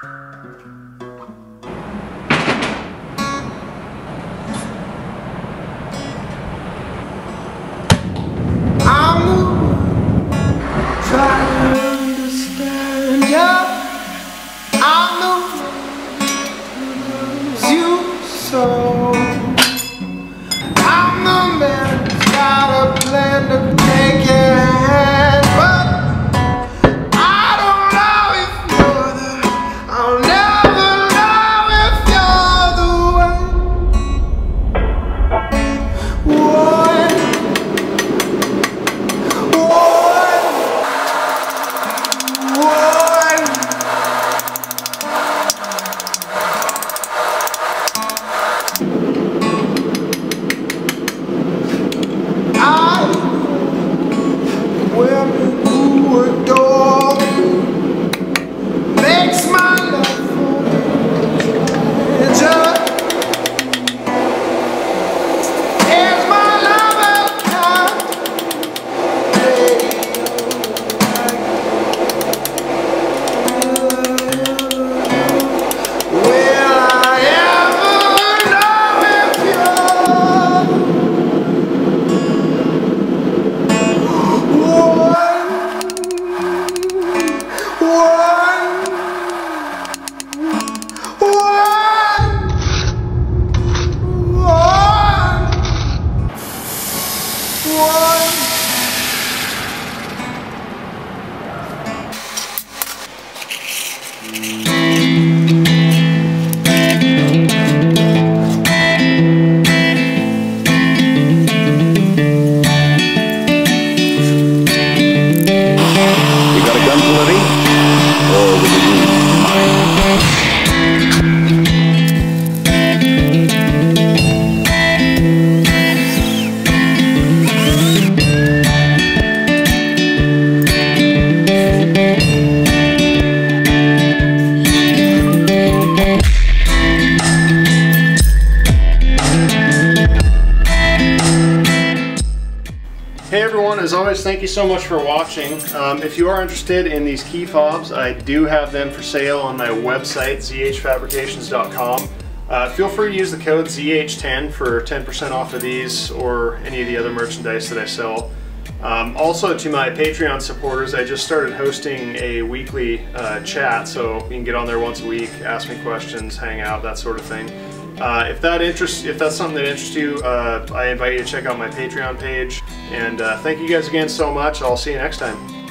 Hey everyone, as always, thank you so much for watching. If you are interested in these key fobs, I do have them for sale on my website, zhfabrications.com. Feel free to use the code ZH10 for 10% off of these or any of the other merchandise that I sell. Also, to my Patreon supporters, I just started hosting a weekly chat, so you can get on there once a week, ask me questions, hang out, that sort of thing. If that's something that interests you, I invite you to check out my Patreon page. And thank you guys again so much. I'll see you next time.